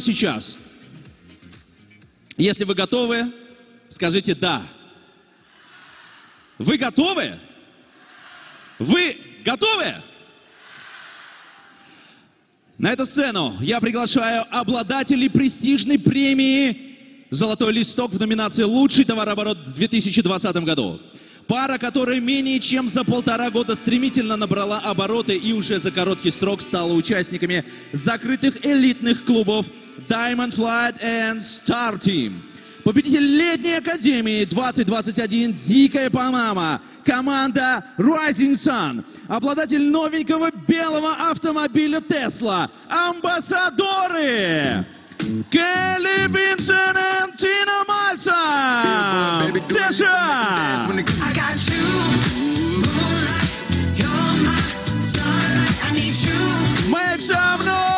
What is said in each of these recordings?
сейчас. Если вы готовы, скажите «да». Вы готовы? Вы готовы? На эту сцену я приглашаю обладателей престижной премии «Золотой листок» в номинации «Лучший товарооборот в 2020 году». Пара, которая менее чем за 1,5 года стремительно набрала обороты и уже за короткий срок стала участниками закрытых элитных клубов Diamond Flight and Star Team. Победитель летней академии 2021 «Дикая Панама», команда Rising Sun. Обладатель новенького белого автомобиля Tesla, амбассадоры Келли Бинсон и Тина Мальца. США! Make some noise!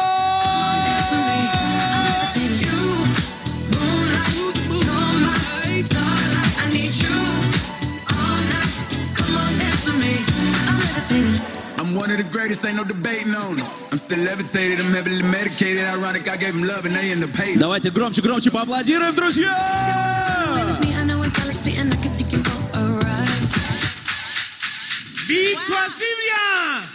I'm one of the greatest, ain't no debating on it. I'm still levitated, I'm heavily medicated. Ironic, I gave them love and they in the pain. Давайте громче поаплодируем, друзья! Бить красивее!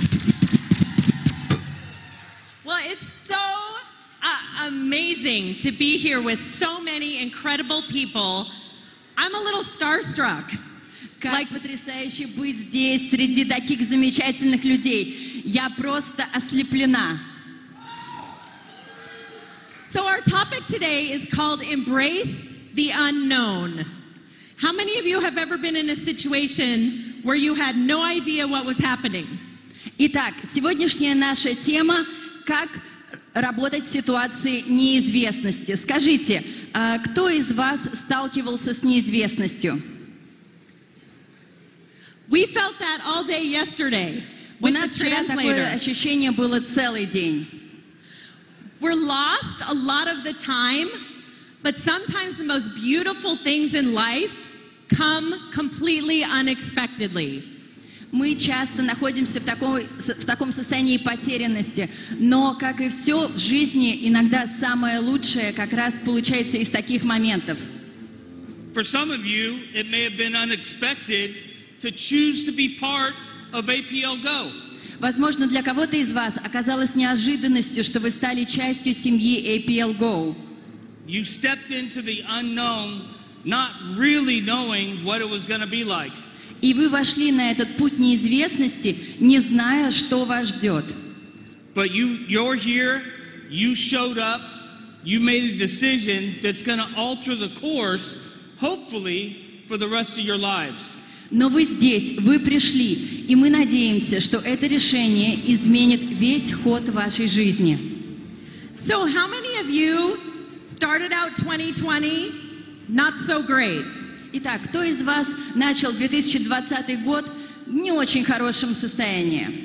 Well, it's so amazing to be here with so many incredible people. I'm a little starstruck. Как потрясающе быть здесь, среди таких замечательных людей. Я просто ослеплена. So our topic today is called Embrace the Unknown. How many of you have ever been in a situation where you had no idea what was happening? Итак, сегодняшняя наша тема – как работать в ситуации неизвестности. Скажите, кто из вас сталкивался с неизвестностью? We felt that all day yesterday У with нас the вчера такое translator. ощущение было целый день. We're lost a lot of the time, but sometimes the most beautiful things in life come completely unexpectedly. Мы часто находимся в таком состоянии потерянности, но, как и все в жизни, иногда самое лучшее как раз получается из таких моментов. For some of you, it may have been unexpected to choose to be part of APL Go. Возможно, для кого-то из вас оказалось неожиданностью, что вы стали частью семьи APL Go. You stepped into the unknown, not really knowing what it was going to be like. И вы вошли на этот путь неизвестности, не зная, что вас ждет. But you're here, you showed up, you made a decision that's going to alter the course, hopefully, for the rest of your lives. Но вы здесь, вы пришли, и мы надеемся, что это решение изменит весь ход вашей жизни. So how many of you started out 2020 not so great? Итак, кто из вас начал 2020 год в не очень хорошем состоянии?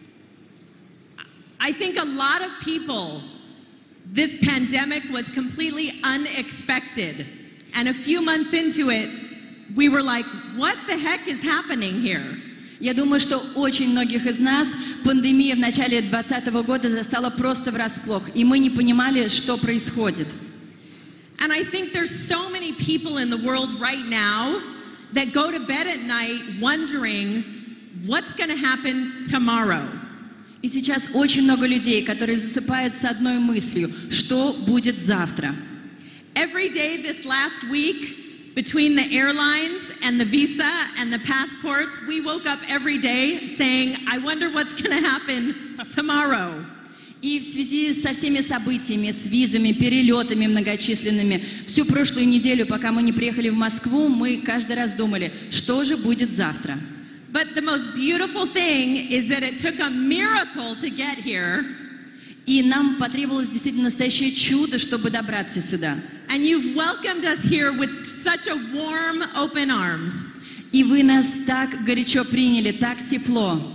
I think a lot of people, this pandemic was completely unexpected. And a few months into it, we were like, what the heck is happening here? Я думаю, что очень многих из нас пандемия в начале 2020 года застала просто врасплох, и мы не понимали, что происходит. And I think there's so many people in the world right now that go to bed at night wondering what's going to happen tomorrow. И сейчас очень много людей, которые засыпают с одной мыслью, что будет завтра. Every day this last week, between the airlines and the visa and the passports, we woke up every day saying, I wonder what's going to happen tomorrow. И в связи со всеми событиями, с визами, перелетами многочисленными, всю прошлую неделю, пока мы не приехали в Москву, мы каждый раз думали, что же будет завтра. But the most beautiful thing is that it took a miracle to get here. И нам потребовалось действительно настоящее чудо, чтобы добраться сюда. And you've welcomed us here with such a warm, open arms. И вы нас так горячо приняли, так тепло.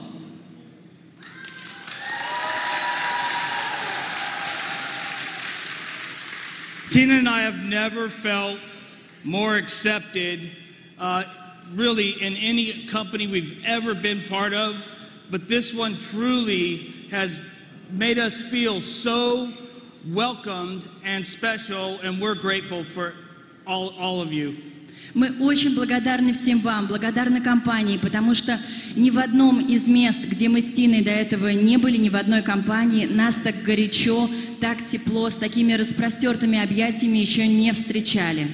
Tina and I have never felt more accepted, really, in any company we've ever been part of. But this one truly has made us feel so welcomed and special, and we're grateful for all of you. Мы очень благодарны всем вам, благодарны компании, потому что ни в одном из мест, где мы с Тиной до этого не были, ни в одной компании, нас так горячо, так тепло, с такими распростертыми объятиями еще не встречали.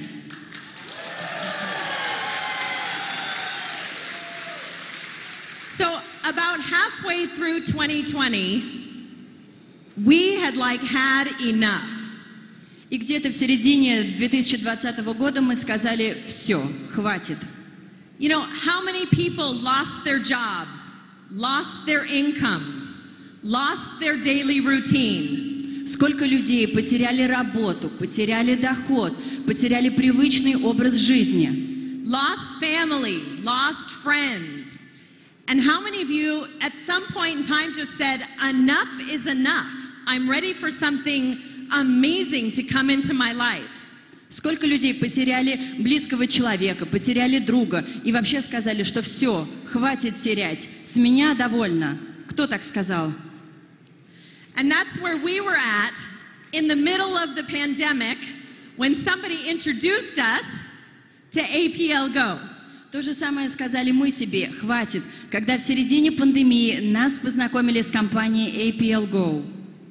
So about halfway through 2020, we had had enough. И где-то в середине 2020 года мы сказали: все, хватит. You know, how many people lost their jobs, lost their incomes, lost their daily routine? Сколько людей потеряли работу, потеряли доход, потеряли привычный образ жизни. Lost family, lost friends. And how many of you at some point in time just said, enough is enough. I'm ready for something amazing to come into my life. Сколько людей потеряли близкого человека, потеряли друга и вообще сказали, что все, хватит терять, с меня довольно. Кто так сказал? And that's where we were at in the middle of the pandemic when somebody introduced us to APL Go. То же самое сказали мы себе, хватит, когда в середине пандемии нас познакомили с компанией APL Go.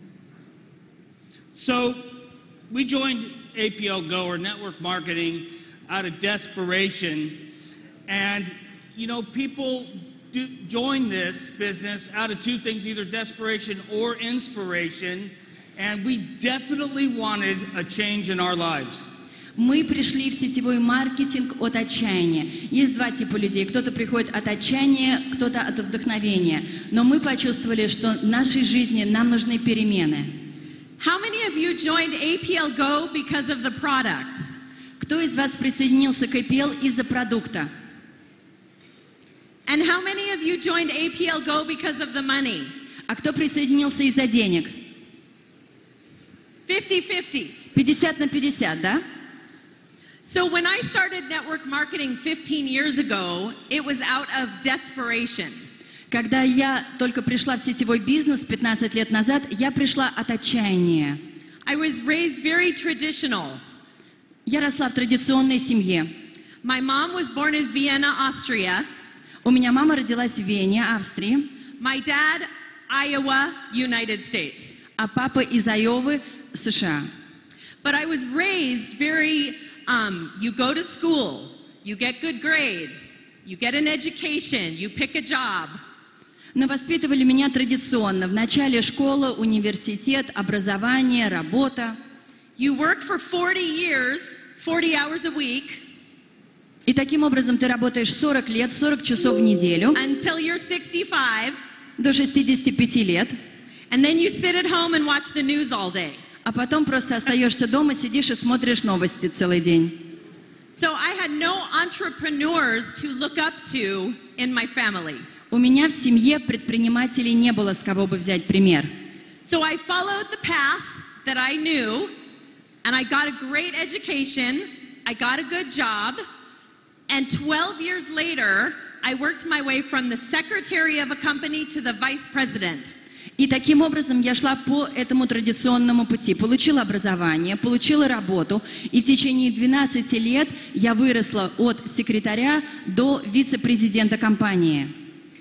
So we joined APL Go, or network marketing, out of desperation. And, you know, people join this business out of two things, either desperation or inspiration. And we definitely wanted a change in our lives. Мы пришли в сетевой маркетинг от отчаяния. Есть два типа людей. Кто-то приходит от отчаяния, кто-то от вдохновения. Но мы почувствовали, что в нашей жизни нам нужны перемены. How many of you joined APL Go because of the product? Кто из вас присоединился к APL из-за продукта? And how many of you joined APL Go because of the money? А кто присоединился из-за денег? 50-50. 50 на 50, да? So when I started network marketing 15 years ago, it was out of desperation. Когда я только пришла в сетевой бизнес 15 лет назад, я пришла от отчаяния. I was raised very traditional. Я росла в традиционной семье. My mom was born in Vienna, Austria. У меня мама родилась в Вене, Австрии. My dad, Iowa, United States. А папа из Айовы, США. But I was raised very, you go to school, you get good grades, you get an education, you pick a job. Но воспитывали меня традиционно. В начале школа, университет, образование, работа. You work for 40 years, 40 hours a week. И таким образом ты работаешь 40 лет, 40 часов в неделю. Until you're 65. До 65 лет. And then you sit at home and watch the news all day. А потом просто остаешься дома, сидишь и смотришь новости целый день. So I had no entrepreneurs to look up to in my family. У меня в семье предпринимателей не было, с кого бы взять пример. So I followed the path that I knew, and I got a great education, I got a good job, and 12 years later, I worked my way from the secretary of a company to the vice president. И таким образом я шла по этому традиционному пути. Получила образование, получила работу, и в течение 12 лет я выросла от секретаря до вице-президента компании.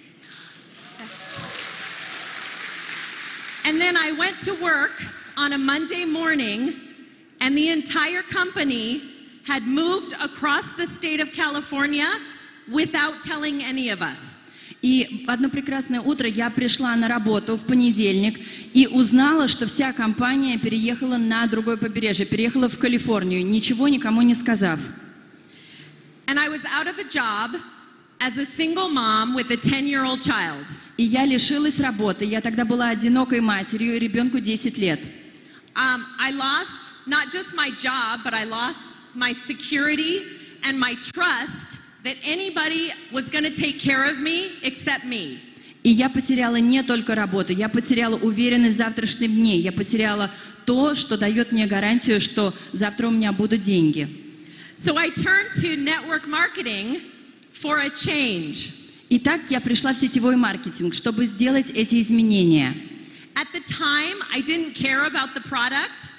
And then I went to work on a Monday morning, and the entire company had moved across the state of California without telling any of us. И в одно прекрасное утро я пришла на работу в понедельник и узнала, что вся компания переехала на другое побережье, переехала в Калифорнию, ничего никому не сказав. And I was out of a job as a single mom with a 10-year-old child. И я лишилась работы. Я тогда была одинокой матерью, ребенку 10 лет. I lost not just my job, but I lost my security and my trust that anybody was going to take care of me except me. И я потеряла не только работу, я потеряла уверенность в завтрашнем дне, я потеряла то, что дает мне гарантию, что завтра у меня будут деньги. So I turned to network marketing for a change. Итак, я пришла в сетевой маркетинг, чтобы сделать эти изменения. At the time, I didn't care about the product.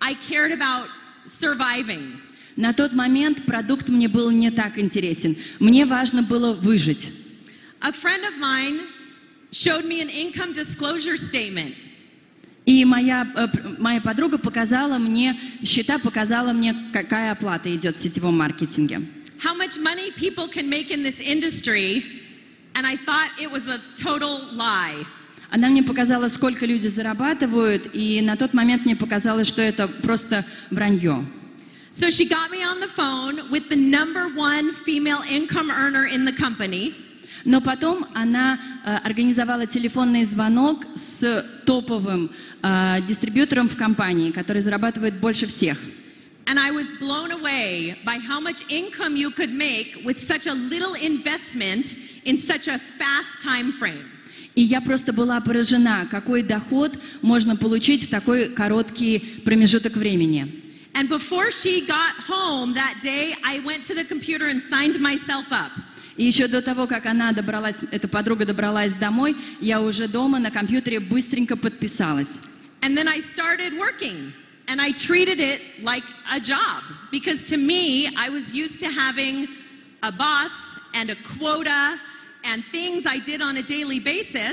I cared about surviving. На тот момент продукт мне был не так интересен. Мне важно было выжить. A friend of mine showed me an income disclosure statement. И моя подруга показала мне, счета показала мне, какая оплата идет в сетевом маркетинге. How much money people can make in this industry, and I thought it was a total lie. Она мне показала, сколько люди зарабатывают, и на тот момент мне показалось, что это просто вранье. So she got me on the phone with the #1 female income earner in the company. Но потом она организовала телефонный звонок с топовым дистрибьютором в компании, который зарабатывает больше всех. And I was blown away by how much income you could make with such a little investment in such a fast time frame. И я просто была поражена, какой доход можно получить в такой короткий промежуток времени. And before she got home that day, I went to the computer and signed myself up. И еще до того, как она добралась, эта подруга добралась домой, я уже дома на компьютере быстренько подписалась. And then I started working. And I treated it like a job. Because to me, I was used to having a boss and a quota and things I did on a daily basis.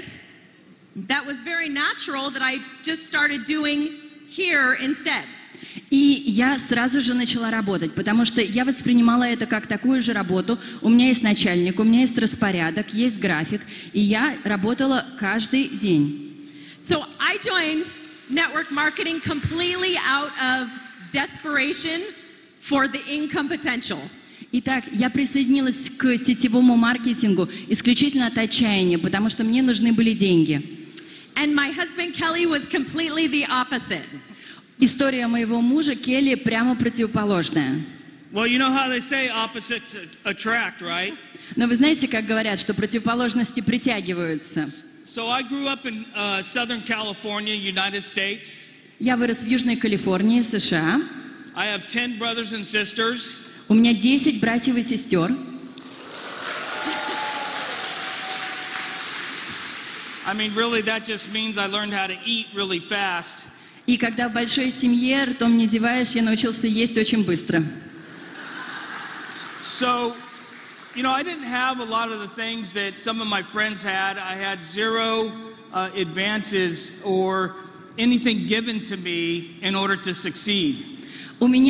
That was very natural that I just started doing here instead. И я сразу же начала работать, потому что я воспринимала это как такую же работу. У меня есть начальник, у меня есть распорядок, есть график, и я работала каждый день. So I joined network marketing completely out of desperation for the income potential. Итак, я присоединилась к сетевому маркетингу исключительно от отчаяния, потому что мне нужны были деньги. And my husband Kelly was completely the opposite. История моего мужа Келли прямо противоположная. Well, you know how they say opposites attract, right? Но вы знаете, как говорят, что противоположности притягиваются. So I grew up in Southern California, United States. Я вырос в Южной Калифорнии, США. I have 10 brothers and sisters. У меня 10 братьев и сестер. I mean, really, that just means I learned how to eat really fast. И когда в большой семье ртом не зеваешь, я научился есть очень быстро. So, you know, I didn't have a lot of the things that some of my friends had. I had zero advances or anything given to me in order to succeed. Мне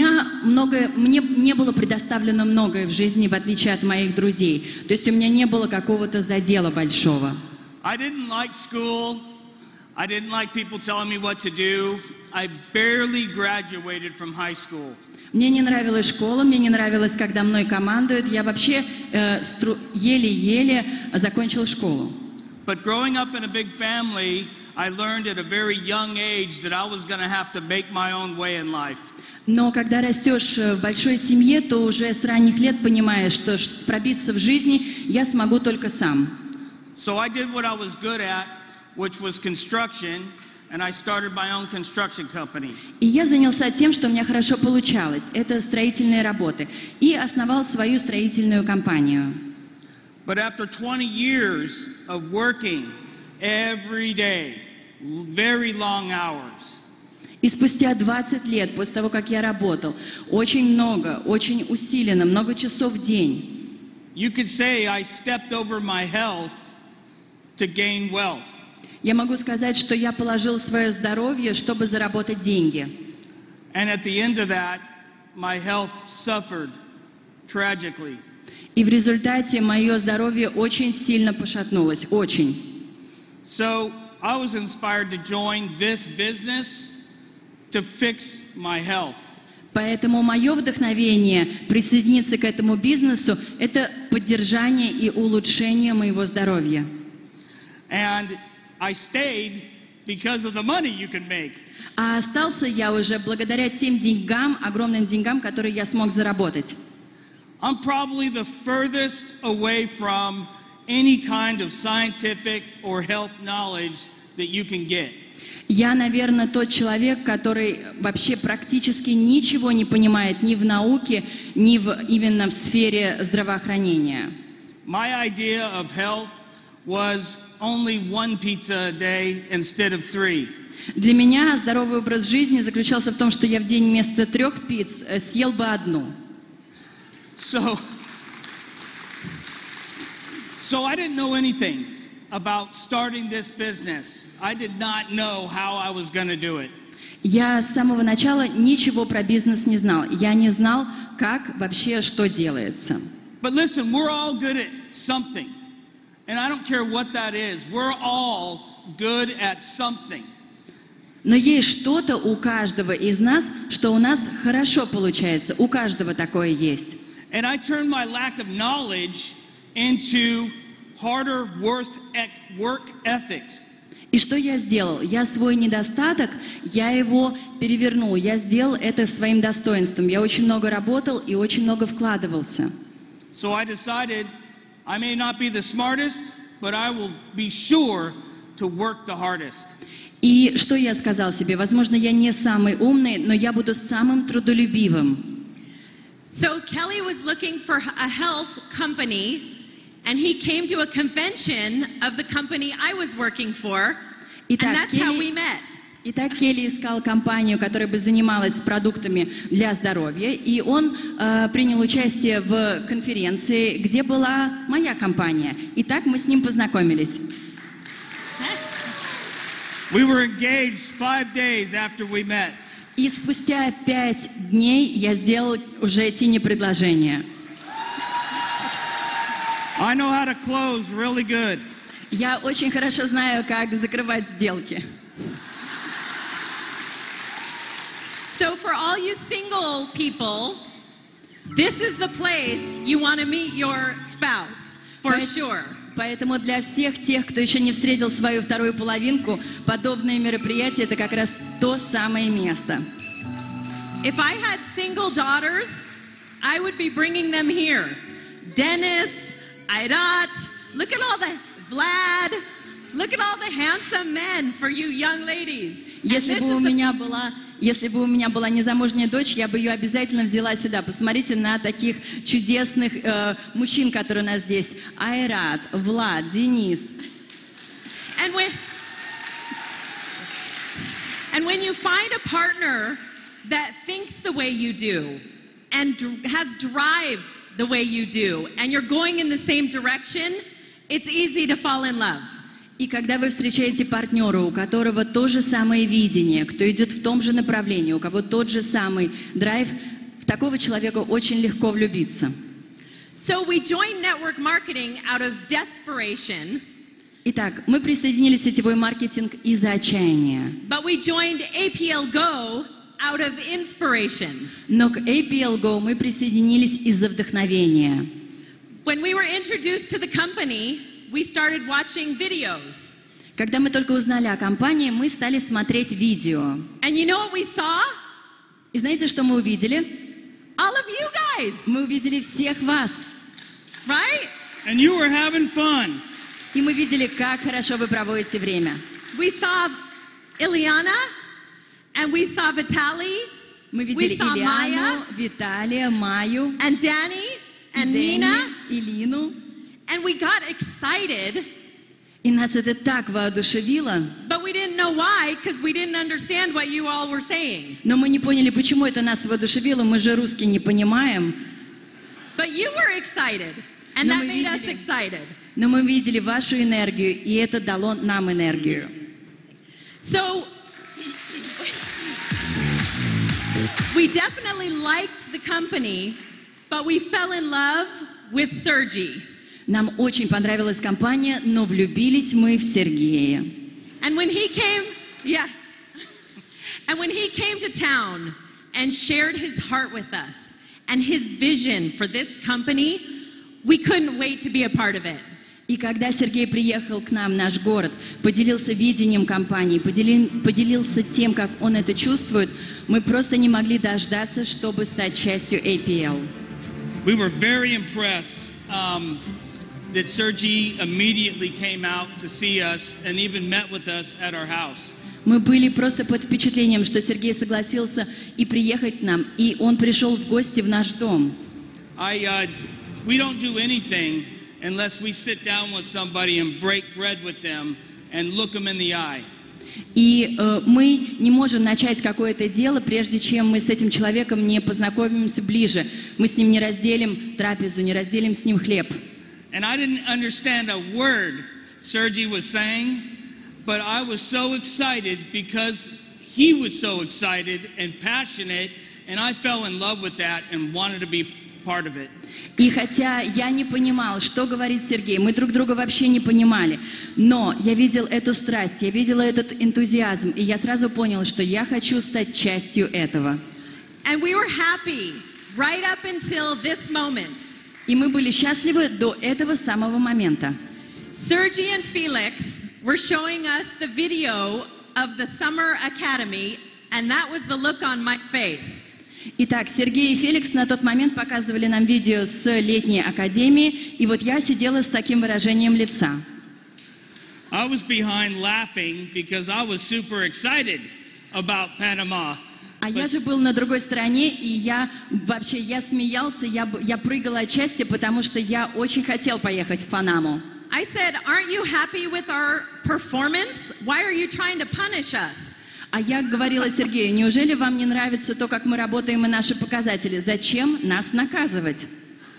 не было предоставлено многое в жизни, в отличие от моих друзей. То есть у меня не было какого-то задела большого. I didn't like school. I didn't like people telling me what to do. I barely graduated from high school. Мне не нравилась школа, мне не нравилось, когда мной командуют. Я вообще еле-еле закончил школу. But growing up in a big family, I learned at a very young age that I was going to have to make my own way in life. Но когда растешь в большой семье, то уже с ранних лет понимаешь, что пробиться в жизни я смогу только сам. So I did what I was good at, which was construction, and I started my own construction company. И я занялся тем, что у меня хорошо получалось. Это строительные работы. И основал свою строительную компанию. But after 20 years of working every day, very long hours, И спустя 20 лет, после того, как я работал, очень много, очень усиленно, много часов в день, you could say I stepped over my health to gain wealth. я могу сказать, что я положил свое здоровье, чтобы заработать деньги. And at the end of that, my health suffered tragically. И в результате мое здоровье очень сильно пошатнулось, очень. So I was inspired to join this business to fix my health. Поэтому мое вдохновение присоединиться к этому бизнесу – это поддержание и улучшение моего здоровья. And I stayed because of the money you can make. А остался я уже благодаря тем деньгам, огромным деньгам, которые я смог заработать. I'm probably the furthest away from any kind of scientific or health knowledge that you can get. Я, наверное, тот человек, который вообще практически ничего не понимает ни в науке, ни именно в сфере здравоохранения. My idea of health was only one pizza a day instead of 3. Для меня здоровый образ жизни заключался в том, что я в день вместо 3 пиц съел бы одну. So I didn't know anything about starting this business. I did not know how I was going to do it. Я с самого начала ничего про бизнес не знал. Я не знал, как вообще что делается. But listen, we're all good at something. And I don't care what that is. We're all good at something. Но есть что-то у каждого из нас, что у нас хорошо получается. У каждого такое есть. And I turned my lack of knowledge into harder work ethics. И что я сделал? Я свой недостаток, я его перевернул. Я сделал это своим достоинством. Я очень много работал и очень много вкладывался. So I decided I may not be the smartest, but I will be sure to work the hardest. И что я сказал себе? Возможно, я не самый умный, но я буду самым трудолюбивым. So Kelly was looking for a health company, and he came to a convention of the company I was working for, and that's how we met. Итак, Келли искал компанию, которая бы занималась продуктами для здоровья, и он принял участие в конференции, где была моя компания. И так мы с ним познакомились. We were engaged 5 days after we met. И спустя 5 дней я сделал уже Тине предложение. I know how to close really good. Я очень хорошо знаю, как закрывать сделки. So for all you single people, this is the place you want to meet your spouse, for sure. Поэтому для всех тех, кто еще не встретил свою вторую половинку, подобные мероприятия — это как раз то самое место. If I had single daughters, I would be bringing them here. Dennis, Ayrat, look at all the Vlad, look at all the handsome men for you young ladies. Если бы у меня была незамужняя дочь, я бы ее обязательно взяла сюда. Посмотрите на таких чудесных мужчин, которые у нас здесь. Айрат, Влад, Денис. And when you find a partner that thinks the way you do and has drive the way you do, and you're going in the same direction, it's easy to fall in love. И когда вы встречаете партнера, у которого то же самое видение, кто идет в том же направлении, у кого тот же самый драйв, в такого человека очень легко влюбиться. So we joined network marketing out of desperation. Итак, мы присоединились в сетевой маркетинг из-за отчаяния. But we joined APL Go out of inspiration. Но к APL Go мы присоединились из-за вдохновения. When we were introduced to the company, we started watching videos. Когда мы только узнали о компании, мы стали смотреть видео. And you know what we saw? И знаете, что мы увидели? All of you guys. Мы увидели всех вас. Right? And you were having fun. И мы видели, как хорошо вы проводите время. We saw Ileana, and we saw Vitaly, Мы видели we saw Ильяну, Maya, Виталия, Маю, and Danny, and Дэнни, Nina, и Лину. and we got excited, И нас это так воодушевило, but we didn't know why because we didn't understand what you all were saying. но мы не поняли, почему это нас воодушевило, мы же русский не понимаем. But you were excited, and Но that мы made us видели. excited. Но мы видели вашу энергию, и это дало нам энергию. So we definitely liked the company, but we fell in love with Sergey. Нам очень понравилась компания, но влюбились мы в Сергея. And when he came, yes, and when he came to town and shared his heart with us and his vision for this company, we couldn't wait to be a part of it. И когда Сергей приехал к нам в наш город, поделился видением компании, поделился тем, как он это чувствует, мы просто не могли дождаться, чтобы стать частью APL. We were very impressed that Sergey immediately came out to see us and even met with us at our house. Мы были просто под впечатлением, что Сергей согласился и приехать к нам, и он пришел в гости в наш дом. We don't do anything unless we sit down with somebody and break bread with them and look them in the eye. И мы не можем начать какое-то дело, прежде чем мы с этим человеком не познакомимся ближе. Мы с ним не разделим трапезу, не разделим с ним хлеб. And I didn't understand a word Sergey was saying, but I was so excited because he was so excited and passionate, and I fell in love with that and wanted to be part of it. И хотя я не понимал, что говорит Сергей, мы друг друга вообще не понимали, но я видел эту страсть, я видела этот энтузиазм, и я сразу понял, что я хочу стать частью этого. And we were happy right up until this moment. И мы были счастливы до этого самого момента. Sergey and Felix were showing us the video of the Summer Academy, and that was the look on my face. Итак, Сергей и Феликс на тот момент показывали нам видео с летней академии, и вот я сидела с таким выражением лица. I was behind laughing because I was super excited about Panama. А я же был на другой стороне, и я смеялся, я прыгал от счастья, потому что я очень хотел поехать в Панаму. I said, "Aren't you happy with our performance? Why are you trying to punish us?" А я говорила Сергею: неужели вам не нравится то, как мы работаем и наши показатели? Зачем нас наказывать?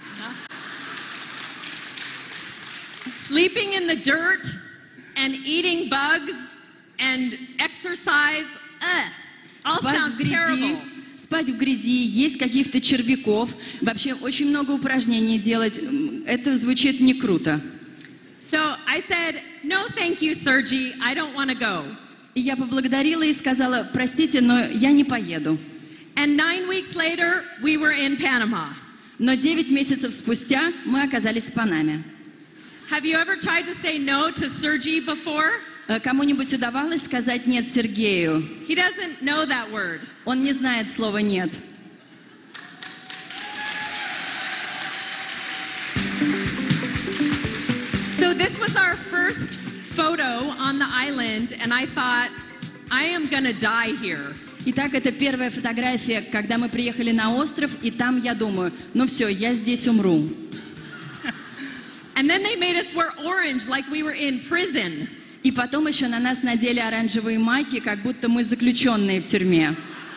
Sleeping in the dirt and eating bugs and exercise, all sounds terrible. Спать в грязи, есть каких-то червяков, вообще очень много упражнений делать. Это звучит не круто. So I said, "No, thank you, Sergey. I don't want to go." И я поблагодарила и сказала: простите, но я не поеду. And 9 weeks later, we were in Panama. Но 9 месяцев спустя мы оказались в Панаме. Have you ever tried to say no to Sergey before? Кому-нибудь удавалось сказать нет Сергею? He doesn't know that word. Он не знает слова нет. So this was our first photo on the island, and I thought, I am gonna die here. Итак, это первая фотография, когда мы приехали на остров, и там я думаю: ну все, я здесь умру. And then they made us wear orange like we were in prison. И потом еще на нас надели оранжевые майки, как будто мы заключенные в тюрьме.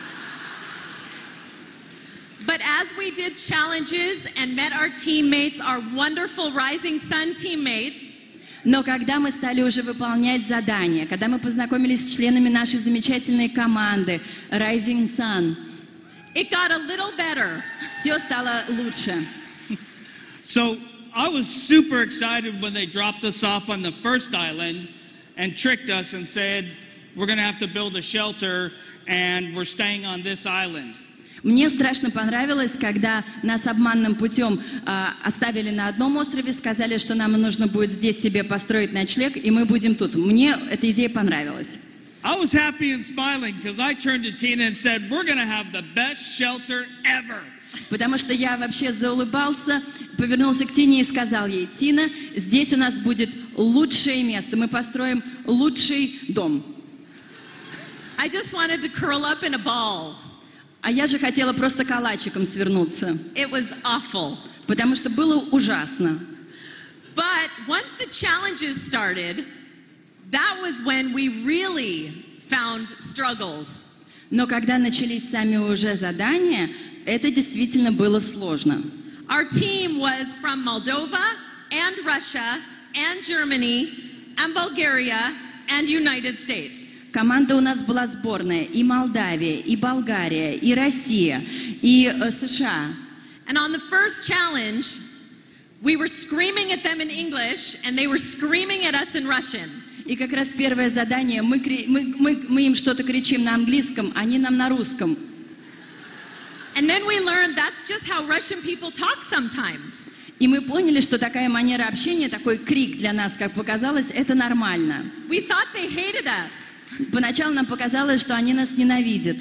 But as we did challenges and met our teammates, our wonderful Rising Sun teammates, но когда мы стали уже выполнять задания, когда мы познакомились с членами нашей замечательной команды Rising Sun, it got a little better. Все стало лучше. So I was super excited when they dropped us off on the first island and tricked us and said, we're going to have to build a shelter and we're staying on this island. Мне страшно понравилось, когда нас обманным путем оставили на одном острове, сказали, что нам нужно будет здесь себе построить ночлег, и мы будем тут. Мне эта идея понравилась. I was happy and smiling because I turned to Tina and said, we're going to have the best shelter ever. Потому что я вообще заулыбался, повернулся к Тине и сказал ей: Тина, здесь у нас будет лучшее место, мы построим лучший дом. I just wanted to curl up in a ball. А я же хотела просто калачиком свернуться. It was awful. Потому что было ужасно. But once the challenges started, that was when we really found struggles. Но когда начались сами уже задания, это действительно было сложно. Our team was from Moldova and Russia and Germany and Bulgaria and United States. Команда у нас была сборная: и Молдавия, и Болгария, и Россия, и США. And on the first challenge, we were screaming at them in English, and they were screaming at us in Russian. И как раз первое задание, мы им что-то кричим на английском, они нам на русском. And then we learned that's just how Russian people talk sometimes. И мы поняли, что такая манера общения, такой крик для нас, как показалось, это нормально. We thought they hated us. Поначалу нам показалось, что они нас ненавидят.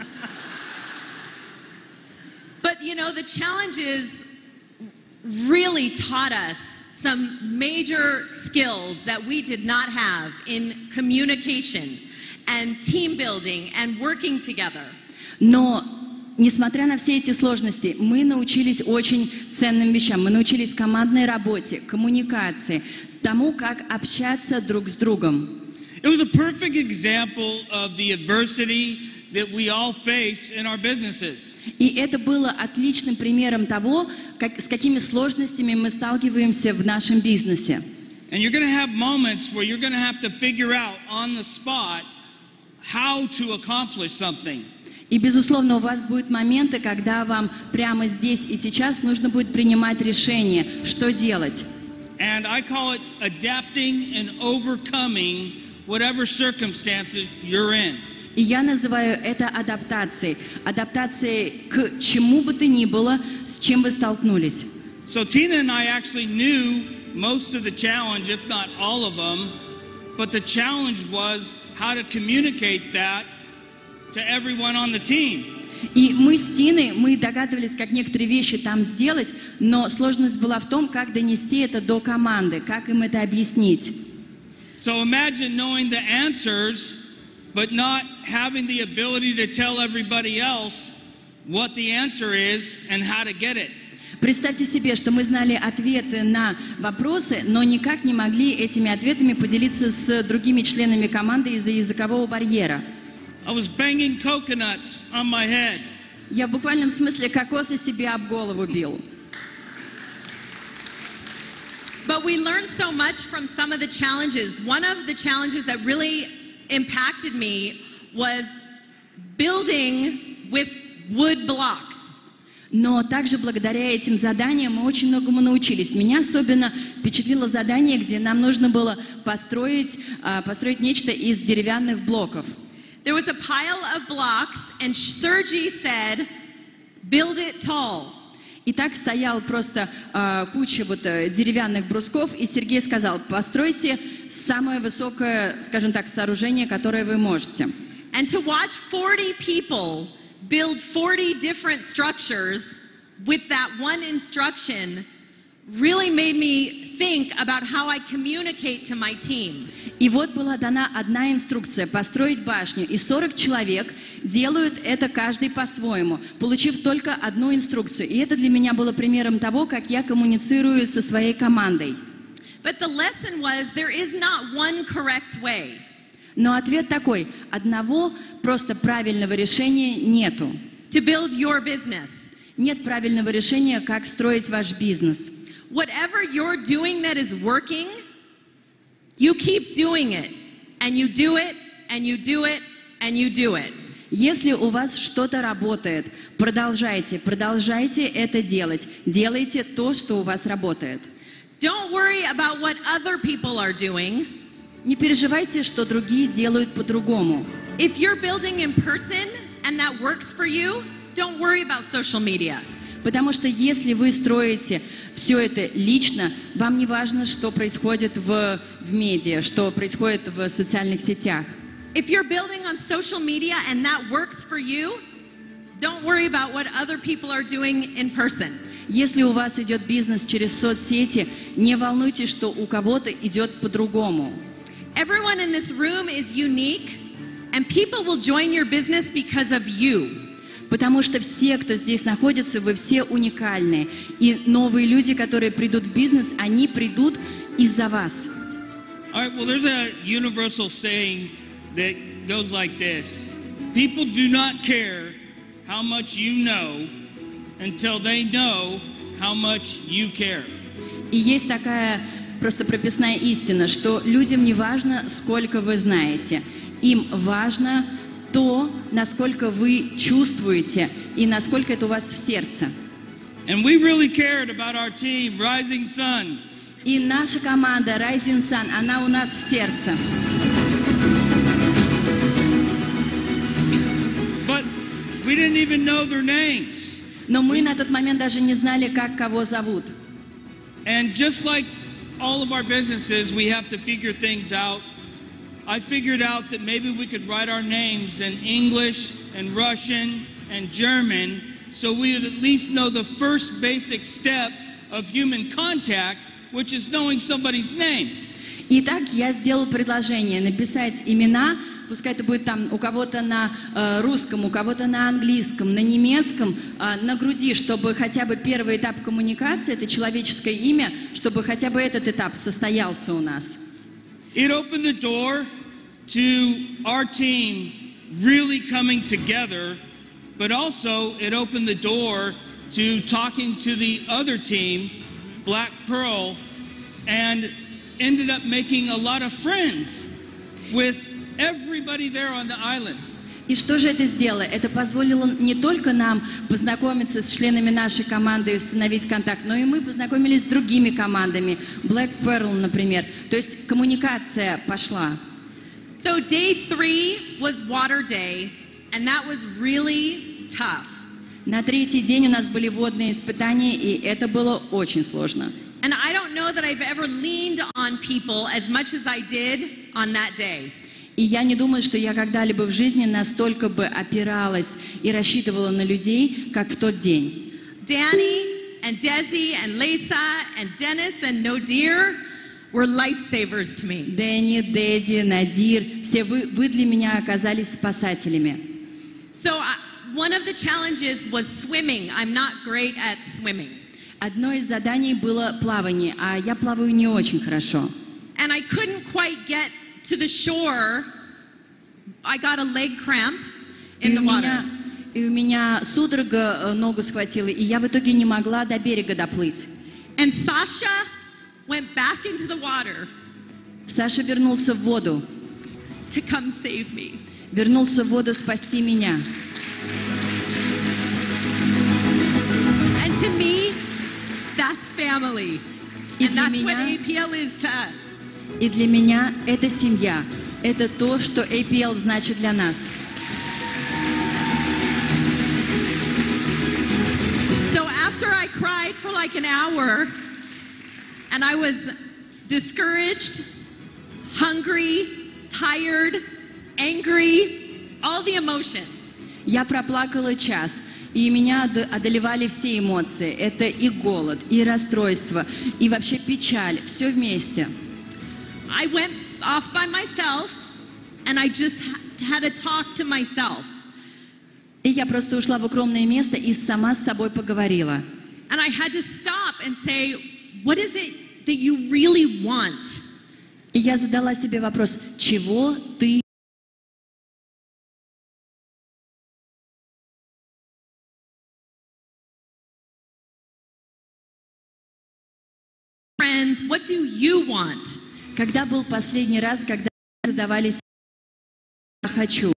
But you know, the challenges really taught us some major skills that we did not have in communication and team building and working together. Но несмотря на все эти сложности, мы научились очень ценным вещам. Мы научились командной работе, коммуникации, тому, как общаться друг с другом. It was a perfect example of the adversity that we all face in our businesses. И это было отличным примером того, с какими сложностями мы сталкиваемся в нашем бизнесе. And you're going to have moments where you're going to have to figure out on the spot how to accomplish something. И, безусловно, у вас будут моменты, когда вам прямо здесь и сейчас нужно будет принимать решение, что делать. And I call it adapting and overcoming whatever circumstances you're in. И я называю это адаптацией. Адаптацией к чему бы то ни было, с чем вы столкнулись. So Tina and I actually knew most of the challenge, if not all of them, but the challenge was how to communicate that to everyone on the team. И мы с Тиной, мы догадывались, как некоторые вещи там сделать, но сложность была в том, как донести это до команды, как им это объяснить. So imagine knowing the answers, but not having the ability to tell everybody else what the answer is and how to get it. Представьте себе, что мы знали ответы на вопросы, но никак не могли этими ответами поделиться с другими членами команды из-за языкового барьера. I was banging coconuts on my head. Я в буквальном смысле кокосы себе об голову бил. But we learned so much from some of the challenges. One of the challenges that really impacted me was building with wood blocks. Но также благодаря этим заданиям мы очень многому научились. Меня особенно впечатлило задание, где нам нужно было построить нечто из деревянных блоков. There was a pile of blocks, and Sergey said, "Build it tall." И так стоял просто куча деревянных брусков, и Сергей сказал: постройте самое высокое, скажем так, сооружение, которое вы можете. And to watch 40 people build 40 different structures with that one instruction really made me think about how I communicate to my team. И вот была дана одна инструкция — построить башню, и 40 человек делают это каждый по-своему, получив только одну инструкцию. И это для меня было примером того, как я коммуницирую со своей командой. But the lesson was there is not one correct way. Но ответ такой: одного просто правильного решения нету. To build your business. Нет правильного решения, как строить ваш бизнес. Whatever you're doing that is working, you keep doing it, and you do it, and you do it, and you do it. Если у вас что-то работает, продолжайте это делать. Делайте то, что у вас работает. Don't worry about what other people are doing. Не переживайте, что другие делают по-другому. If you're building in person and that works for you, don't worry about social media. Потому что если вы строите все это лично, вам не важно, что происходит в медиа, что происходит в социальных сетях. If you're building on social media and that works for you, don't worry about what other people are doing in person. Если у вас идет бизнес через соцсети, не волнуйтесь, что у кого-то идет по-другому. Everyone in this room is unique, and people will join your business because of you. Потому что все, кто здесь находится, вы все уникальные. И новые люди, которые придут в бизнес, они придут из-за вас. All right, well, there's a universal saying that goes like this. People do not care how much you know until they know how much you care. И есть такая просто прописная истина, что людям не важно, сколько вы знаете. Им важно то, насколько вы чувствуете и насколько это у вас в сердце. And we really cared about our team, Rising Sun. И наша команда Rising Sun, она у нас в сердце. But we didn't even know their names. Но мы на тот момент даже не знали, как кого зовут. And just like all of our businesses, we have to figure things out. I figured out that maybe we could write our names in English and Russian and German, so we would at least know the first basic step of human contact, which is knowing somebody's name. Итак, я сделал предложение написать имена, пускай это будет там у кого-то на русском, у кого-то на английском, на немецком, на груди, чтобы хотя бы первый этап коммуникации, это человеческое имя, чтобы хотя бы этот этап состоялся у нас. It opened the door to our team really coming together, but also it opened the door to talking to the other team, Black Pearl, and ended up making a lot of friends with everybody there on the island. И что же это сделало? Это позволило не только нам познакомиться с членами нашей команды и установить контакт, но и мы познакомились с другими командами, Black Pearl, например. То есть коммуникация пошла. So day 3 was water day, and that was really tough. На третий день у нас были водные испытания, и это было очень сложно. And I don't know that I've ever leaned on people as much as I did on that day. И я не думаю, что я когда-либо в жизни настолько бы опиралась и рассчитывала на людей, как в тот день. Danny and Desi and Lisa and Dennis and Nodir were lifesavers to me. Дэнни, Дези, Надир, все вы для меня оказались спасателями. So one of the challenges was swimming. I'm not great at swimming. Одно из заданий было плавание, а я плаваю не очень хорошо. And I couldn't quite get to the shore. I got a leg cramp in the water. И у меня судорога ногу схватила, и я в итоге не могла до берега доплыть. And Sasha went back into the water Саша вернулся в воду. to come save me. Вернулся в воду спасти меня. And to me, that's family. И And для that's what меня, APL is to us. и для меня это семья. Это то, что APL значит для нас. So after I cried for like an hour, and I was discouraged, hungry, tired, angry, all the emotions. Я проплакала час, и меня одолевали все эмоции. Это и голод, и расстройство, и вообще печаль. Все вместе. I went off by myself, and I just had to talk to myself. И я просто ушла в укромное место и сама с собой поговорила. And I had to stop and say, what is it that you really want? И я задала себе вопрос, чего ты Friends, what do you want? Когда был последний раз, когда задавались «я хочу»?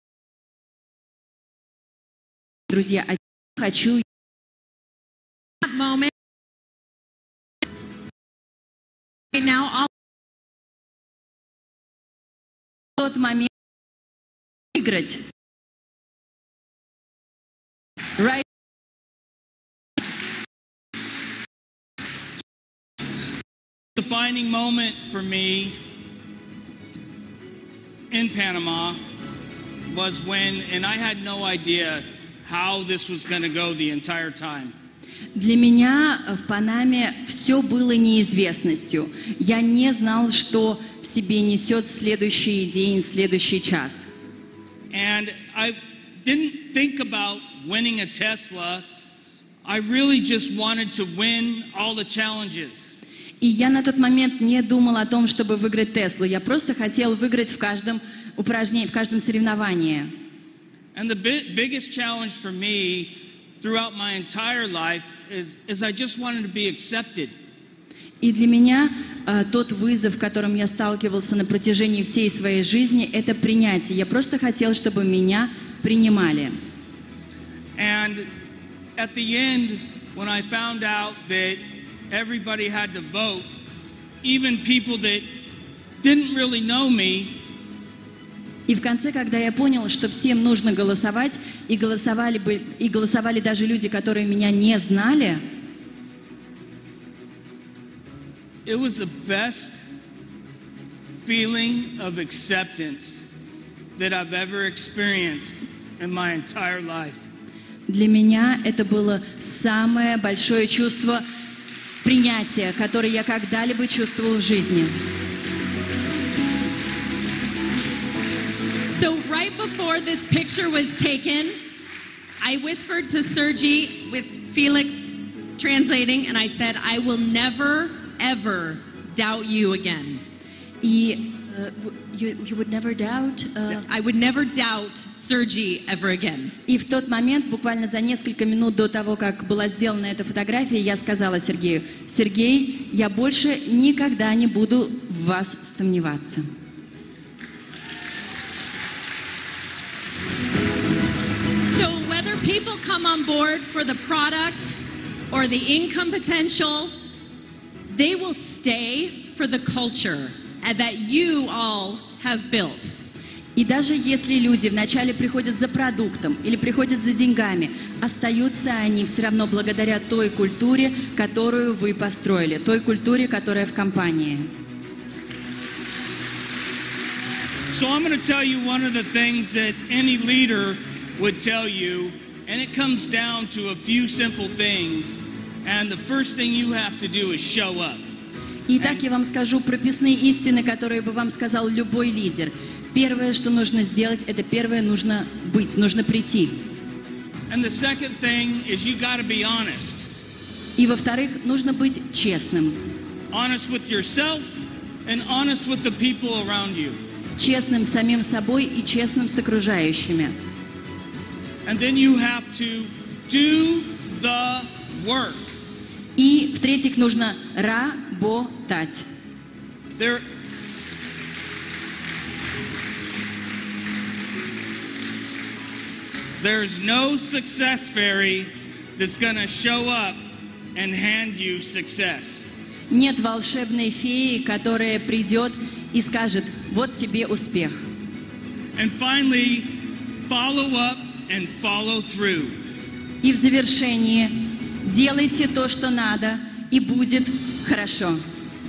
Друзья, а я хочу. That moment. Right now, all В тот момент выиграть. Right. The defining moment for me in Panama was when, and I had no idea how this was going to go the entire time. Для меня в Панаме все было неизвестностью. Я не знал, что в себе несет следующий день, следующий час. And I didn't think about winning a Tesla. I really just wanted to win all the challenges. И я на тот момент не думал о том, чтобы выиграть Теслу. Я просто хотел выиграть в каждом упражнении, в каждом соревновании. And the biggest challenge for me throughout my entire life is I just wanted to be accepted. И для меня тот вызов, с которым я сталкивался на протяжении всей своей жизни, это принятие. Я просто хотел, чтобы меня принимали. And at the end, when I found out that everybody had to vote, even people that didn't really know me. И в конце, когда я понял, что всем нужно голосовать, и голосовали даже люди, которые меня не знали, It was the best feeling of acceptance that I've ever experienced in my entire life. для меня это было самое большое чувство принятия, которое я когда-либо чувствовал в жизни. So right before this picture was taken, I whispered to Sergi with Felix translating, and I said, I will never, ever doubt you again. И You would never doubt. I would never doubt Sergey ever again. И в тот момент, буквально за несколько минут до того, как была сделана эта фотография, я сказала Сергею: Сергей, я больше никогда не буду в вас сомневаться. So whether people come on board for the product or the income potential, they will stay for the culture that you all have built. И даже если люди вначале приходят за продуктом или приходят за деньгами, остаются они все равно благодаря той культуре, которую вы построили, той культуре, которая в компании. So I'm going to tell you one of the things that any leader would tell you, and it comes down to a few simple things. And the first thing you have to do is show up. Итак, я вам скажу прописные истины, которые бы вам сказал любой лидер. Первое, что нужно сделать, это первое, нужно быть, нужно прийти. And the second thing is you got to be honest. И во-вторых, нужно быть честным. Honest with yourself and honest with the people around you. Честным с самим собой и честным с окружающими. And then you have to do the work. И в-третьих, нужно работать. There's no success fairy that's going to show up and hand you success. Нет волшебной феи, которая придет и скажет: вот тебе успех. And finally, follow up and follow through. И в завершении делайте то, что надо, и будет хорошо.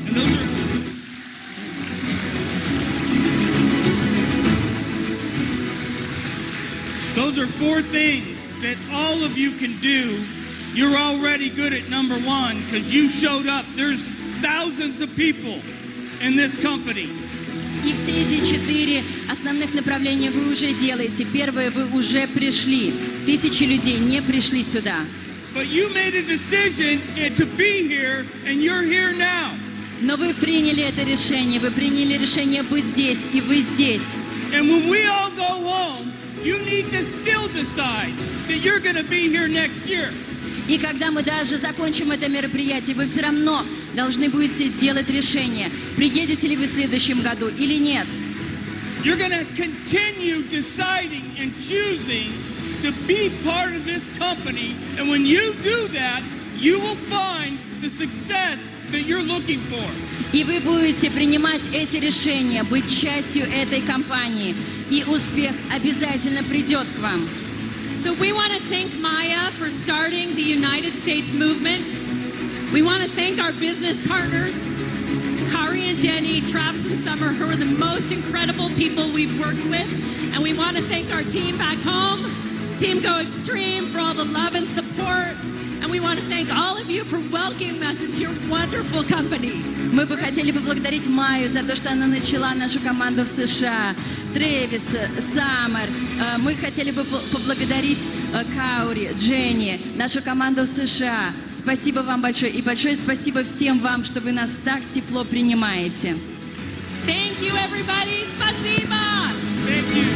Those are four things that all of you can do. You're already good at number one because you showed up. There's thousands of people in this company. И все эти 4 основных направления вы уже делаете. Первое, вы уже пришли. Тысячи людей не пришли сюда. But you made a decision to be here, and you're here now. Но вы приняли это решение. Вы приняли решение быть здесь, и вы здесь. And when we all go home, you need to still decide that you're going to be here next year. И когда мы даже закончим это мероприятие, вы все равно должны будете сделать решение, приедете ли вы в следующем году или нет. You're going to continue deciding and choosing to be part of this company, and when you do that, you will find the success that you're looking for. И вы будете принимать эти решения, быть частью этой компании, и успех обязательно придет к вам. So we want to thank Maya for starting the United States movement. We want to thank our business partners, Kari and Jenny, Travis and Summer, who are the most incredible people we've worked with. And we want to thank our team back home, Team Go Extreme, for all the love and support. And we want to thank all of you for welcoming us into your wonderful company. Мы бы хотели поблагодарить Майю за то, что она начала нашу команду в США, Трэвис, Саммер. Мы хотели бы поблагодарить Каури, Дженни, нашу команду в США. Спасибо вам большое. И большое спасибо всем вам, что вы нас так тепло принимаете. Thank you, everybody. Спасибо. Thank you.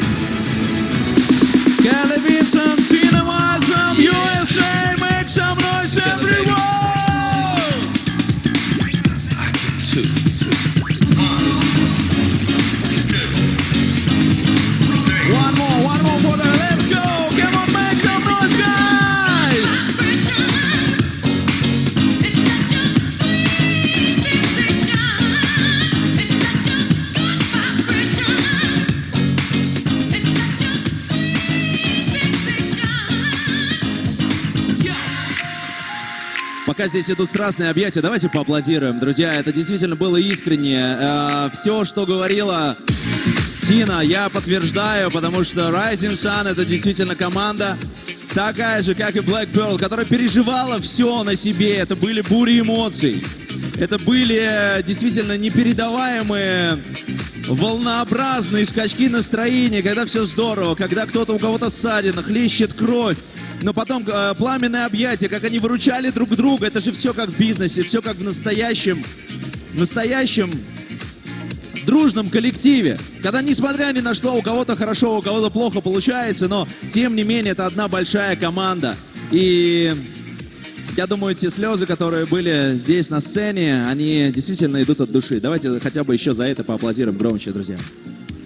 Kelly Vincent, Tina Masum, USA, make some noise, everyone! One more for them. Let's go! Come on, make some noise, guys! Пока здесь идут страстные объятия, давайте поаплодируем, друзья. Это действительно было искренне. Все, что говорила Тина, я подтверждаю, потому что Rising Sun — это действительно команда такая же, как и Black Pearl, которая переживала все на себе. Это были бури эмоций. Это были действительно непередаваемые, волнообразные скачки настроения, когда все здорово, когда кто-то у кого-то ссадина, хлещет кровь. Но потом пламенное объятие, как они выручали друг друга. Это же все как в бизнесе, все как в настоящем дружном коллективе, когда, несмотря ни на что, у кого-то хорошо, у кого-то плохо получается, но, тем не менее, это одна большая команда. И я думаю, те слезы, которые были здесь на сцене, они действительно идут от души. Давайте хотя бы еще за это поаплодируем громче, друзья.